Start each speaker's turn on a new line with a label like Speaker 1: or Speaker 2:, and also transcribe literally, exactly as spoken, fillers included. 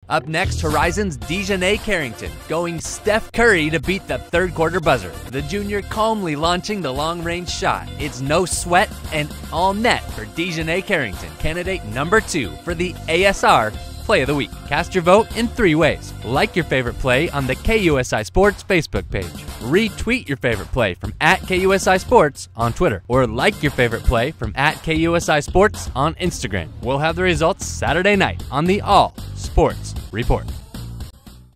Speaker 1: Up next, Horizon's Dijonai Carrington going Steph Curry to beat the third quarter buzzer. The junior calmly launching the long-range shot. It's no sweat and all net for Dijonai Carrington, candidate number two for the A S R Play of the Week. Cast your vote in three ways. Like your favorite play on the K U S I Sports Facebook page. Retweet your favorite play from at K U S I Sports on Twitter. Or like your favorite play from at K U S I Sports on Instagram. We'll have the results Saturday night on the All Sports Report.